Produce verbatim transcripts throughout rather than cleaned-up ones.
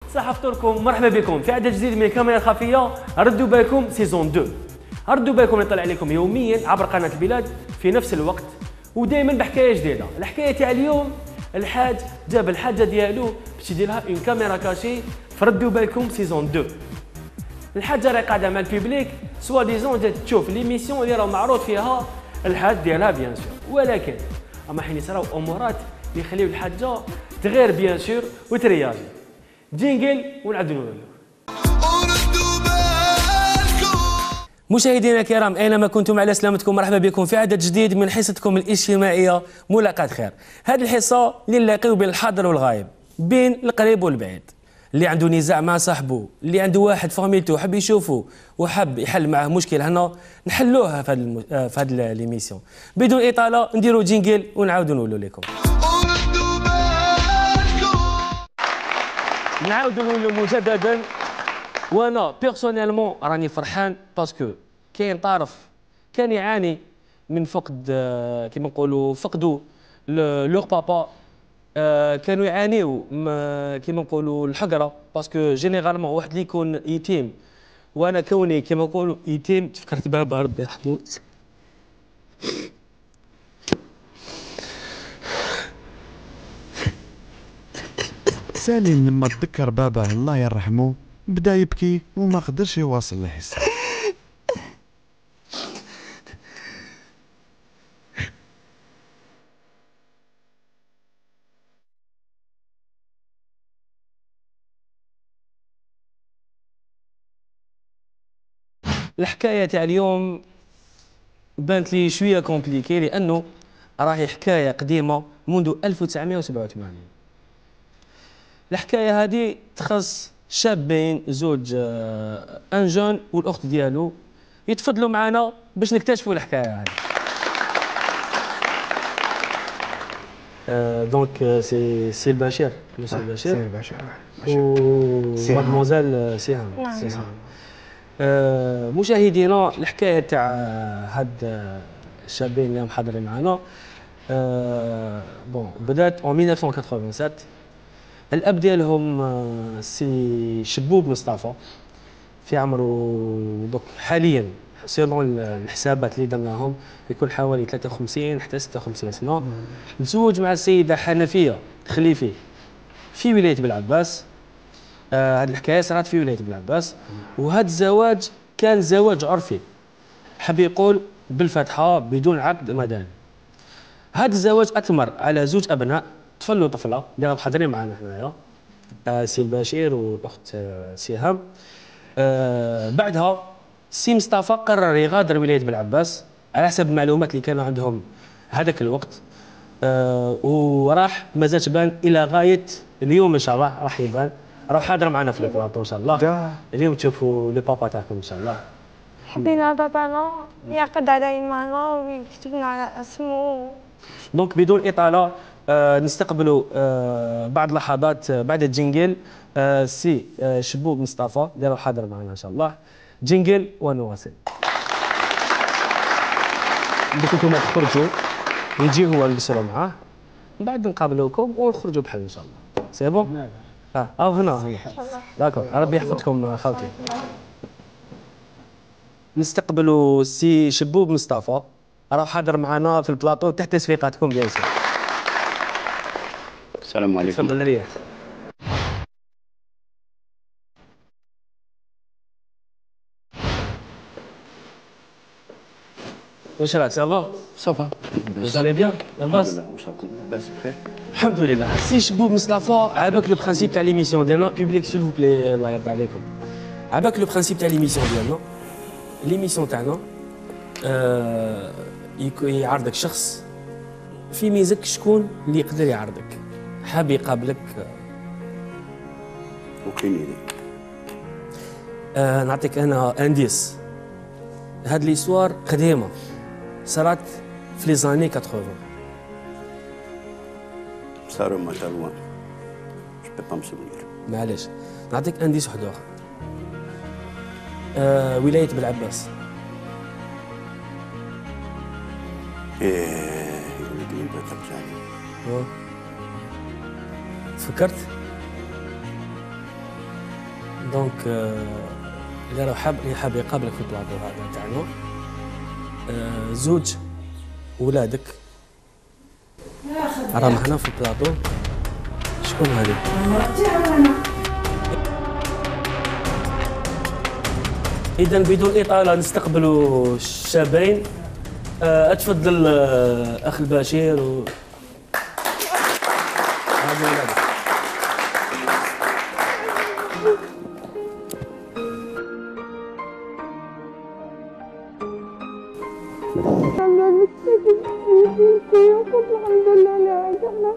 صح فطوركم، مرحبا بكم في عدد جديد من الكاميرا الخفيه. ردوا بالكم سيزون اثنين. ردوا بالكم يطلع عليكم يوميا عبر قناه البلاد في نفس الوقت ودائما بحكايه جديده. الحكايه تاع اليوم الحاج جاب الحاجه ديالو باش يدير لها اون كاميرا كاشي. فردوا بالكم سيزون اثنين. الحاجه راهي قاعده مع البيبليك سوا ديزون جات تشوف ليميسيون اللي راه معروض فيها الحاج ديالها بيان سور، ولكن اما حين يصراو امورات اللي يخليو الحاجه تغير بيان سور وترياجي. جينجل ونعاودو نقولوا. مشاهدينا الكرام اينما كنتم على سلامتكم، مرحبا بكم في عدد جديد من حصتكم الاجتماعيه ملاقاة خير. هذه الحصه اللي نلاقيو بين الحاضر والغايب، بين القريب والبعيد، اللي عنده نزاع مع صاحبه، اللي عنده واحد فاميلتو حب يشوفه وحب يحل معاه مشكل هنا، نحلوها في هذه الم... في هذه ليميسيون. بدون اطاله نديروا جينجل ونعاودوا نقولوا لكم. نعاودوا نقولوا مجددا. وانا بيرسونيلمون راني فرحان باسكو كاين طرف كان يعاني من فقد، كيما نقولوا فقدوا لور بابا، كانوا يعانيوا كيما نقولوا الحقره، باسكو جينيرالمون واحد اللي يكون يتيم، وانا كوني كيما نقولوا يتيم تفكرت بابا ربي يرحمه. سالم لما تذكر باباه الله يرحمه بدا يبكي وما قدرش يواصل الحس. الحكايه تاع اليوم بانت لي شويه كومبليكي لانه راهي حكايه قديمه منذ ألف وتسعمائة وسبعة وثمانين. الحكايه هذه تخص شابين زوج، ان جون والاخت ديالو، يتفضلوا معنا باش نكتشفوا الحكايه هذه. دونك سي سي البشير، مسيو البشير، سي البشير و مادموزيل سهام. نعم. آه مشاهدينا، الحكايه تاع هاد الشابين اللي هم حاضرين معنا آه بون بدات en ألف وتسعمائة وسبعة وثمانين. الاب ديالهم آه سي شبوب مصطفى، في عمره دوك حاليا سيلون الحسابات اللي درناهم يكون حوالي ثلاثة وخمسين حتى ستة وخمسين سنه. تزوج مع السيده حنفيه خليفي في ولايه بلعباس. هذه آه الحكايه صارت في ولايه بلعباس، وهذا الزواج كان زواج عرفي، حب يقول بالفتحه بدون عقد مدني. هذا الزواج اثمر على زوج ابناء، طفل وطفله اللي راهم حاضرين معنا هنايا، آه سي البشير والاخت آه سهام. آه بعدها سي مصطفى قرر يغادر ولايه بلعباس على حسب المعلومات اللي كانوا عندهم هذاك الوقت، آه وراح مازال تبان الى غايه اليوم ان شاء الله راح يبان، راه حاضر معنا في البلاطو ان شاء الله. اليوم تشوفوا لو بابا تاعكم ان شاء الله. حبينا بابانا يعقد على معنا ويكتب لنا على اسمه. دونك بدون اطاله آه نستقبلوا آه بعد لحظات آه بعد الجينجل آه سي آه شبوب مصطفى اللي راه حاضر معنا ان شاء الله. جينجل ونواصل. بدكم انتم تخرجوا يجي هو نجلسوا معاه، من بعد نقابلوكم ونخرجوا بحال ان شاء الله. سي بون؟ اه او هنا هنا داكور. ربي يحفظكم خالتي. نستقبلوا سي شبوب مصطفى، راه حاضر معنا في البلاطو تحت تصفيقاتكم بيان سور. السلام عليكم. تفضل عليا. واش راك سافا؟ صافا. Vous allez bien? لاباس؟ لاباس بخير. الحمد لله. سي شبوب مصطفى، عباك لو برانسيب تاع ليميسيون ديالنا بوبليك سيل فو بلي الله يرضى عليكم. عباك لو برانسيب تاع ليميسيون ديالنا، ليميسيون تاعنا آه يعرضك شخص في ميزك، شكون اللي يقدر يعرضك حاب يقابلك. وكاين يديك. آه نعطيك انا انديس. هاد ليسوار قديمه صارت في لي زاني ثمانين. صاروا ما شاء الله. جو بي با مو سوفونير. معليش نعطيك انديس واحد اخر. آه ولايه بلعباس. ايه يقول لي ما ترجعني. فكرت؟ دونك آه اللي راه حاب اللي حاب يقابلك في البلاطو هذا تاعنا آه زوج ولادك راهم هنا في البلاطو. شكون هذه؟ إذا بدون إطالة نستقبلوا الشابين. آه أتفضل آه أخ البشير و هذه ولادك. الحمد لله لا اله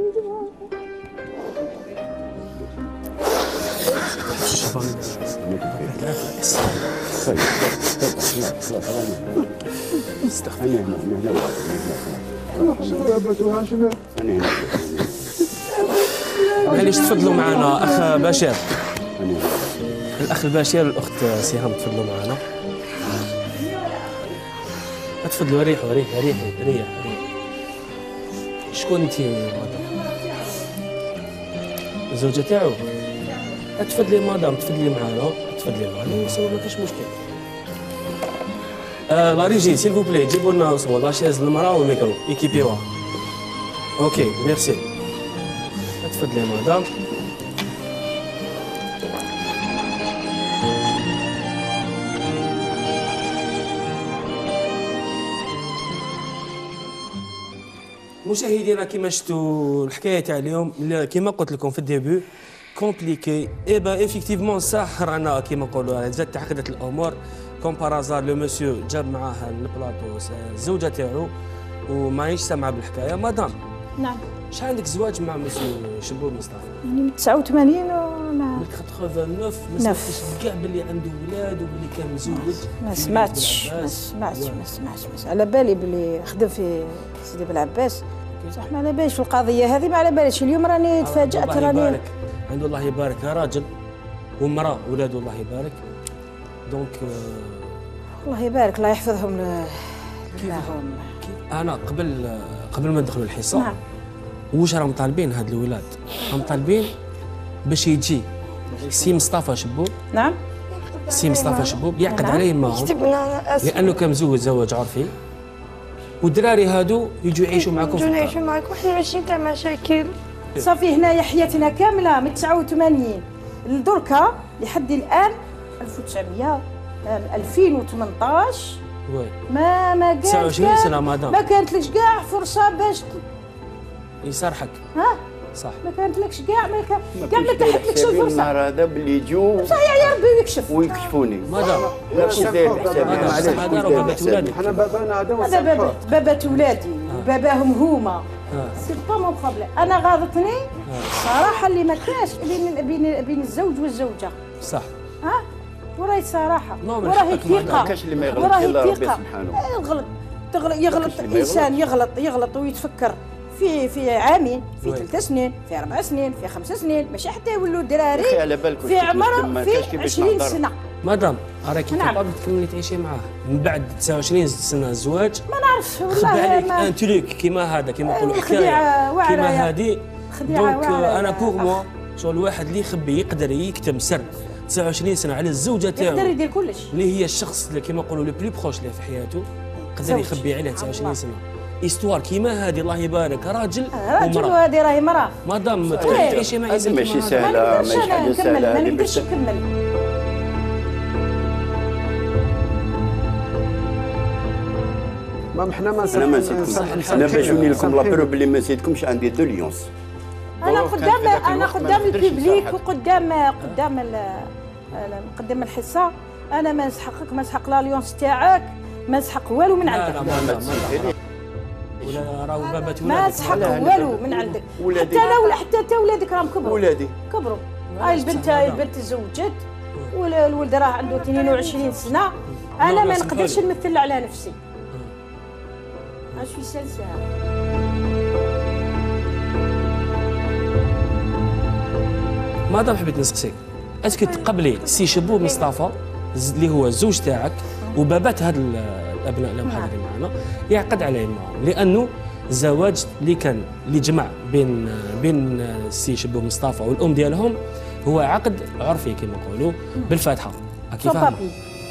معليش تفضلوا معنا اخ بشير. الاخ البشير والاخت سهام تفضلوا معنا. تفضلوا ريحوا ريحوا ريحوا ريح ريح. شكون انت مدام؟ الزوجة تاعو؟ تفضلي مدام تفضلي معنا تفضلي معنا ويسوي ما كاش مشكل. آه لا ريجي سيل فو بلاي جيبوا لنا صور لا شيز المرأة والميكرو ايكيبيوها. اوكي ميرسي. تفضلي مدام. مشاهدينا كما شفتوا الحكايه تاع اليوم كما قلت لكم في الديبي كومبليكي اي با افيكتيفمون صح رانا كما نقولوا زاد تعقدت الامور كوم بارازار لو مسيو جاب معاه البلاطو الزوجه تاعو وماهيش سامعه بالحكايه. مدام نعم شحال عندك زواج مع مسيو شبور مصطفى؟ يعني من تسعة وثمانين وانا من ثمانية وثمانين ما سمعتش كاع باللي عنده ولاد وباللي كان مزوج؟ ما سمعتش ما سمعتش ما سمعتش على بالي باللي خدم في سيدي بلعباس صح ما على باليش في القضيه هذه ما على باليش. اليوم راني تفاجات راني الله يبارك عنده الله يبارك راجل ومراه ولاد الله يبارك دونك آه الله يبارك الله يحفظهم لهم. انا قبل قبل ما ندخلوا الحصه نعم واش راهم طالبين هاد الولاد؟ راهم طالبين باش يجي سي مصطفى شبوب. نعم سي مصطفى شبوب يعقد نعم. عليهم معهم لانه كان مزوج زواج عرفي والدراري هادو يجوا يعيشوا معكم في الدار. يعيشوا معكم وحنا ماشي تاع مشاكل. صافي هنايا حياتنا كامله من تسعة وثمانين لدركا لحد الان ألف وتسعمية ألفين وثمنطاش وي ما ما كانت تسعة وعشرين سنه مدام ما كانت لكش كاع فرصه باش يصرحك. ها صح ما كانت لكش كاع ما كان كاع ما تحت لكش الفرصه. النهار هذا باللي يجوا صحيح يا ربي يكشف ويكشفوني مدام نفس داير حسابي معليش هذا راه بابا ولادك. حنا بابانا هذا هذا بابا بابات ولادي وباباهم هما آه. سي با مون بروبليم. انا غاضتني صراحه اللي ما كاش بين بين بين الزوج والزوجه. صح ها وراهي صراحه نو، من وراهي حقك ما ثقه كاش اللي ما يغلط وراهي الا ربي ثقة. سبحانه. يغلط تغلط يغلط اللي ما انسان يغلط يغلط ويتفكر في في عامين في وي. ثلاث سنين في اربع سنين في خمس سنين ماشي حتى يولوا دراري أخي على بالك في عمرهم في عشرين سنه. مدام راكي نعم. كابابل تكملي تعيشي معاه من بعد تسعة وعشرين سنه زواج. ما نعرفش خبى والله عليك ما ان تريك كيما هذا كيما نقولوا خديعة حكايه واعرة كيما يا- هذه. خديعة دونك واعرة انا يا بوغ موا أخ. شغل الواحد اللي يخبي يقدر يكتم سر تسعة وعشرين سنه على الزوجه يقدر تاعو يدير كلش. اللي هي الشخص اللي كيما نقولوا لو بلي بروش ليه في حياته يقدر زوج. يخبي عليه تسعة وعشرين الله. سنه. استوار كيما هذه الله يبارك راجل راجل ومراه. وهذه راهي مراه. مدام تقدري تعيشي مع هذه انسان ماشي كيما هذا. ما سهله نقدرش ماشي انا حاجه نكمل سهله ما هذه نقدرش باش نكمل. ما حنا ما انا ما نسيتكمش انا باش نولي لكم لابروف بلي ما نسيتكمش عندي دو ليونس. انا ظروف كانت قدام في ذاك انا الوقت ما قدام نقدرش الببليك نسامحك. وقدام قدام ال- قدام الحصه انا ما نسحقك ما نسحق لا ليونس تاعك ما نسحق والو من لا عندك. لا مدام مدام. ولا راهو بابات ما ولادك. نسحق لا، لا، والو لا. من عندك. ولادي. حتى لو حتى حتى ولادك راهم كبروا ولادي كبروا. هاي البنت هاي البنت تزوجت والولد راه عنده اثنين وعشرين سنه. انا لا، ما سمحوا نقدرش لي. نمثل على نفسي. اش في سلسله مدام حبيت نسقسيك اسكو تقبلي سي شبوب مصطفى ز- اللي هو الزوج تاعك وبابات هاد ال- الابناء اللي حاضرين معنا يعقد عليهم معهم لانه الزواج اللي كان اللي جمع بين بين السي شبوب مصطفى والام ديالهم هو عقد عرفي كما نقولوا بالفاتحه كيف بابي.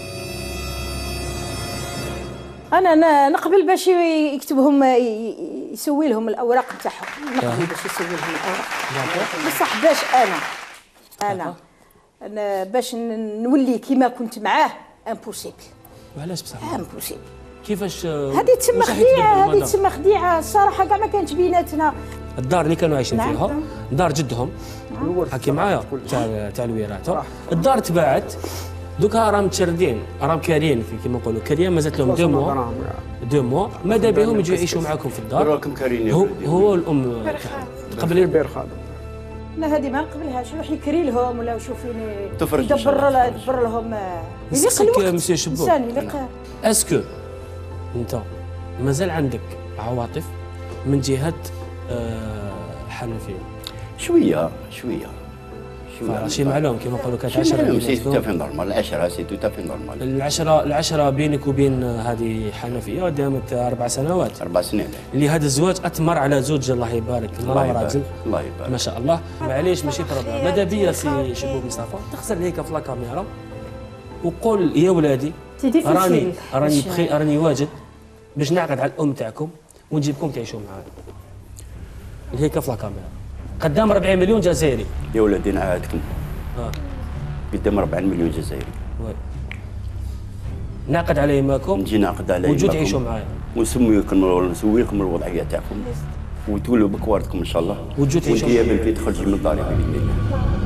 انا ن- نقبل باش ي- يكتبهم ي- ي- يسوي لهم الاوراق نتاعهم، نقبل باش يسوي لهم الاوراق بصح باش انا انا أنا باش ن- نولي كيما كنت معاه امبوسيبل. وعلاش بصح امبوسيبل كيفاش هذه تسمى واش راح خديعه، يتبدل هذه المدام؟ تسمى خديعه الصراحه كاع ما كانتش بيناتنا. الدار اللي كانوا عايشين نعم. فيها دار جدهم حكي معايا تاع تاع الوراثه، الدار تباعت دوكا راهم متشردين راهم كاريين في كيما نقولوا كاريين مازالت لهم دو موا دو موا ماذا بهم يجوا يعيشوا معاكم في الدار. راكم كارين يا هو ولدي. هو والام قبل بير خادم. لا هذه ما نقبلهاش، يروح يكري لهم ولا يشوف فين تفرج إن شاء يدبر الله. له يدبر لهم. نسقسيك يليق الوقت مسيو شبوب. انسان يليق. اسكو انت مازال عندك عواطف من جهه آه، حنفيه؟ شويه شويه شي معلوم كيما نقولوا كانت شي عشرة معلوم سي تو بيناتكم. في نورمال، العشرة سي تو في نورمال. العشرة العشرة بينك وبين هذه حنفية دامت أربع سنوات، أربع سنين. اللي هذا الزواج أثمر على زوج الله يبارك الله الله يبارك. راجل الله يبارك. ما شاء الله. معليش ماشي بروبليم، ماذا بيا سي شبوب مصطفى تخسر هيك في لا كاميرا وقول يا ولادي سي ديفيسيل. راني راني باش- بخي راني واجد باش نعقد على الأم تاعكم ونجيبكم تعيشوا معايا هيك في لا كاميرا قدام أربعين مليون جزائري. يا ولدي نعاودكم اه قدام أربعين مليون جزائري، وي. نعقد على يماكم نجي نعقد على وجود يماكم تعيشوا معايا ونسميكم ونسوي لكم الوضعيه تاعكم وتولوا بكوارتكم ان شاء الله. وتجوا تعيشوا وانت يا معايا. بنتي تخرجي من الدار باذن الله.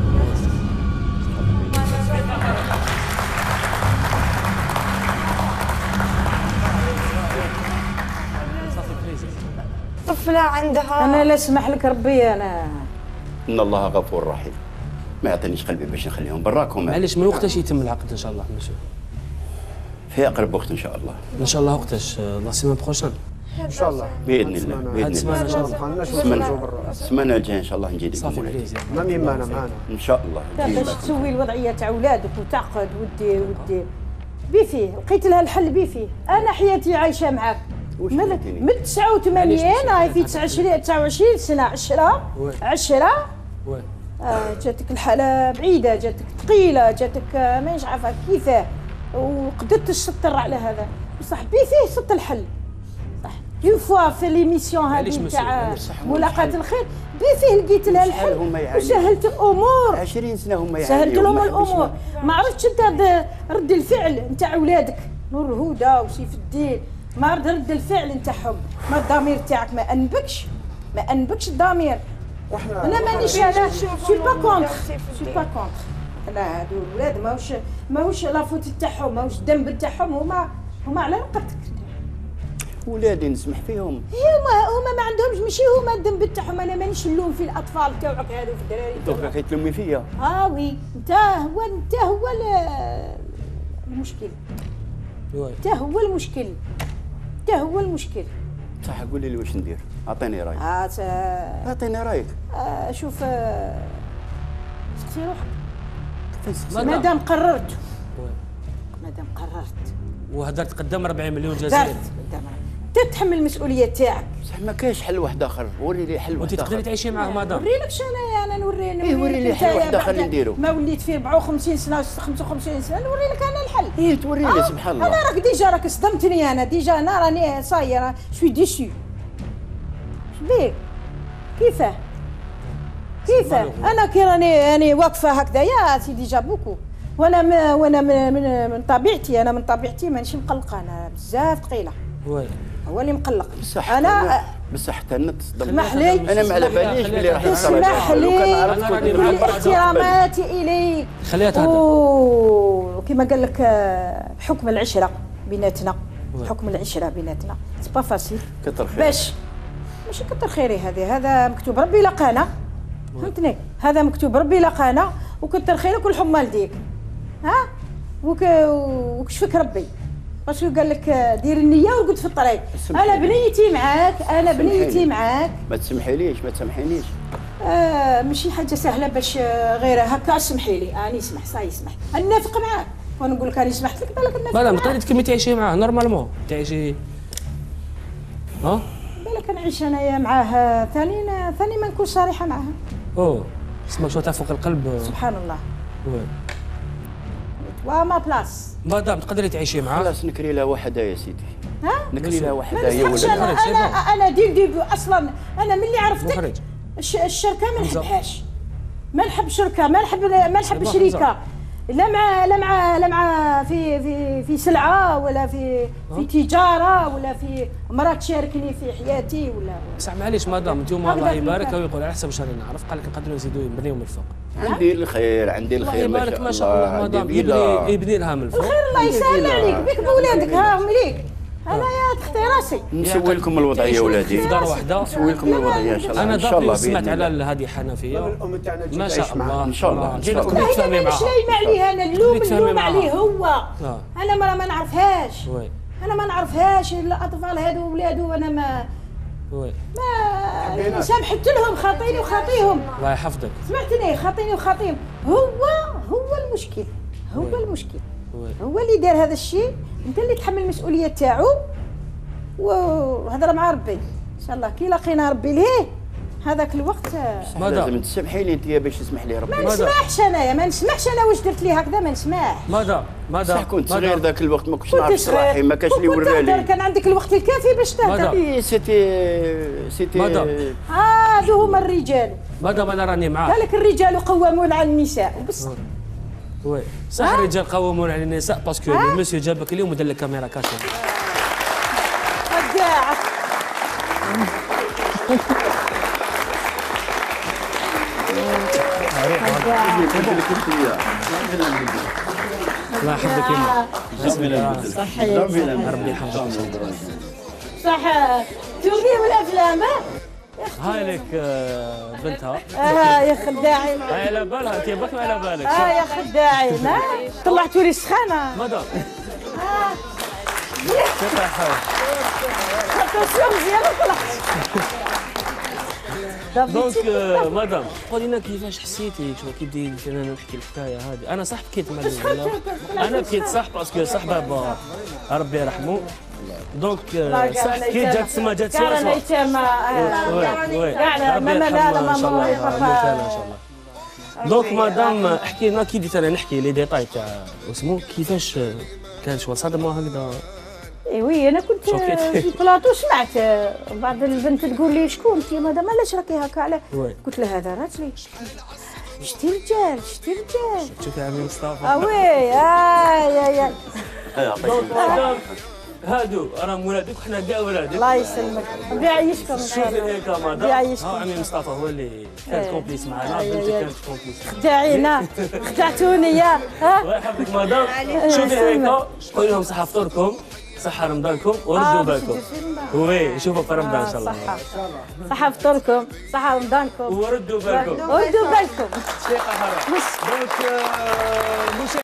طفلة عندها انا لا سمح لك ربي انا ان الله غفور رحيم، ما يعطينيش قلبي باش نخليهم براكم. معليش من وقتاش يتم العقد ان شاء الله نشوف في اقرب وقت ان شاء الله. ان شاء الله وقتاش لا سيمين بروشان ان شاء الله باذن الله هاد باذن السمانه ان شاء ما الله دخلناش السمانه ونخرجوا برا. السمانه الجايه ان شاء الله نجي لكم صافي ولادي. بليزير ما يهمنا معانا. ان شاء الله باش نجي لكم. تسوي الوضعيه تاع ولادك وتعقد ودير ودير بيفيه، لقيت لها الحل بيفيه. انا حياتي عايشه معاك وش من حياتيني؟ من تسعة وثمانين هاي في تسعة وعشرين سنه عشرة وي. عشرة وي آه، جاتك الحالة بعيدة، جاتك ثقيلة، جاتك آه، مانيش عارفة كيفاه، وقدرت تسطر على هذا بصح بيفيه صدت الحل. صح اون فوا في ليميسيون معليش هذه مسيو، تاع معليش. ملاقاة الخير بيفيه لقيت لها شحال الحل هما يعانيوا؟ وسهلت الأمور. عشرين سنه هم يعانيوا سهلت لهم ما حبوش الامور. ما عرفتش انت د- رد الفعل نتاع اولادك نور الهدى وسيف الدين، ما رد رد الفعل نتاعهم، ما الضمير تاعك ما انبكش ما انبكش الضمير. واحنا انا مانيش انا سي با كونتر سي با كونتر. انا هادو الولاد ماهوش ماهوش لافوت تاعهم ماهوش الذنب تاعهم، هما هما على نقدك. ولادي نسمح فيهم. هما هما ما عندهمش ماشي هما الذنب تاعهم. انا مانيش نلوم في الاطفال تاعك هادو في الدراري دوكا تاعك. كيتلمي فيا. اه وي انت هو انت هو ال- المشكل، وي انت هو المشكل، انت هو المشكل. صح قولي لي واش ندير، اعطيني رايك. آه ت- اعطيني رايك. آه شوف آه، سقسي روحك مادام. مادام قررت وي. مادام قررت وهدرت قدام أربعين مليون دارت جزائري مادام انت تتحمل المسؤوليه تاعك. بصح ما كاينش حل واحد اخر، وري لي حل وانت واحد تقدري اخر. تعيشي معاه مادام. نوريلك شنو انا نوري إيه، وري لي نوريلك حل أنت واحد آخر بعد نديرو. ما وليت في أربعة وخمسين سنه خمسة وخمسين سنه نوري لك انا الحل. ايه توري لي سبحان الله. انا راك ديجا راك صدمتني، انا ديجا انا راني صايره شوي ديسو. شبيك كيفاه كيفاه انا كي راني راني واقفه هكذايا سي ديجا بوكو. وانا ما وانا من, من, من طبيعتي انا من طبيعتي مانيش مقلقه، انا بزاف ثقيله وي هو اللي مقلق. بصح انا بصح حتى انا تصدم. اسمح لي انا ما على باليش بلي راح يصير اسمح هذا. لو كان لي عرفت أنا كنت راني كل معاك. نعبر احتراماتي اليك. خليها تهدر. وكما قال لك آه، بحكم العشره بيناتنا، بحكم العشره بيناتنا سي با فاسيل كتر خير. باش ماشي كتر خيري. هذه هذا مكتوب ربي لقانا، فهمتني؟ هذا مكتوب ربي لقانا وكتر خيرك والحمال ديك. ها وك وكشفك ربي باسكو قال لك آه، دير النيه وقد في الطريق. انا بنيتي معاك، انا بنيتي سامحيني. معاك. ما تسمحيليش ما تسامحينيش. آه ماشي حاجه سهله باش آه، غير هكا اسمحي لي اني اسمح صاي اسمح نافق معاك ونقول لك راني سمحت لك بالك نافق مادام معاك. تقدري تكملي تعيشي معاه نورمالمون تعيشي ها بالك نعيش انايا معاه ثاني ثاني ما نكون صريحه معاه. اوه اسمك شو تاع فوق القلب. سبحان الله. وي. وما بلاص. مدام تقدري تعيشي معاه؟ خلاص نكري لها وحده يا سيدي. ها؟ نكري لها ما وحده هي نسمحش ولا انا مخرج، انا انا ديل ديبو اصلا انا ملي عرفتك مخرج. الش- الشركه ما حمزة. نحبهاش. ما نحب شركه ما نحب ما نحب حمزة. شريكه لا مع لا مع لا مع في في في سلعه ولا في في تجاره ولا في مراه تشاركني في حياتي ولا بصح معليش مدام انتم الله يبارك او يقول على حسب واش راني نعرف قال لك نقدروا نزيدوا يبنيو من الفوق. عندي الخير عندي الله الخير يبارك ما شاء الله عندي مدام فيلا. يبني يبني لها من الفوق. خير الله يسهل عليك بك بولادك ها هم ليك انا يا تختي راسي نسوي لكم الوضعيه تعيشوا ولادي في دار واحده. نسوي لكم الوضعيه ان شاء الله انا ان شاء الله دابا سمعت بإذن على الله. هذه حنفيه الام تاعنا تجي ما تعيش شاء معنا. الله إن شاء الله، إن شاء الله. تقدري هي تفهمي انا مش معها. لايمه عليه انا اللوم تفهمي اللوم معها. عليه هو آه. انا ما ما نعرفهاش وي انا ما نعرفهاش الاطفال هادو ولادو انا ما وي ما سامحت لهم خاطيني وخاطيهم الله يحفظك. سمعتني خاطيني وخاطيهم هو هو المشكل هو وي. المشكل وي هو اللي دار هذا الشيء انت اللي تحمل المسؤوليه تاعو وهضر مع ربي ان شاء الله كي لقينا ربي ليه هذاك الوقت مدام لازم تسمحي لي انت باش تسمح لي ربي. ما نسمحش انايا ما نسمحش انا واش درت ليه هكذا ما نسمحش مدام مدام صح كنت صغير مدام. ذاك الوقت ما كنتش كنت نعرف صراحي ما كانش اللي كنت ورا تهدر، لي. كان عندك الوقت الكافي باش تهدر مدام. إيه، سيتي سيتي مدام. هادو هما الرجال مدام انا راني معاك. قالك الرجال قوامون على النساء وبس وي صح الرجال قوامون على النساء باسكو المسيو جابك اليوم ودار لك كاميرا كاشفه. خداع الله يحفظك يما. بسم الله. صحيح ربي يحفظك. صح توريهم الافلام ها هاي لك آه، بنتها. اه يا خداعي هاي على بالها انت باك ما على بالك. اه يا خداعي ها طلعتوا لي السخانه مدام اه كيف الحال؟ اتونسيون مزيانه طلعت دونك آه، مدام قولي لنا كيفاش حسيتي شو كي بديت انا نحكي الحكايه هذه. انا صح بكيت مع ال- انا بكيت صح باسكو صح بابا ربي يرحمه. دونك آه، صح كي جات سما جات سوا كان سوا. يتم وي وي لا، لا، ربي ما- لا، لا، يرحمها ما- ان شاء الله ما- يرحمها ما- ان شاء الله. دونك مدام احكي لنا كي بديت انا نحكي لي ديتاي تاع اسمو كيفاش آه، كان شو صدمه هكذا. اي وي انا كنت شوكيت. في البلاطو سمعت بعض البنت تقول لي شكون انت مدام علاش راكي هكا على وي. قلت لها هذا راجلي شتي رجال شتي رجال شوفي عمي مصطفى. اه وي اه يا يا دونك مدام هادو راهم ولادك وحنا كاع ولادك. الله يسلمك ربي يعيشكم شوفي هيك ربي مدام يعيشكم. ها عمي مصطفى هو اللي كان إيه. كومبليس معنا أي- بنتي أي. كانت كومبليس معنا. خداعينا خدعتوني يا ها الله يحفظك مدام. شوفي هيك قولي لهم صحة فطوركم صحة رمضانكم وردوا آه، بالكم. باش تجي في رمضان. وي نشوفوا في رمضان ان شاء الله. صحة صحة فطوركم صحة رمضانكم وردوا بالكم. ردوا بالكم شيخة حرام. دونك آه، مش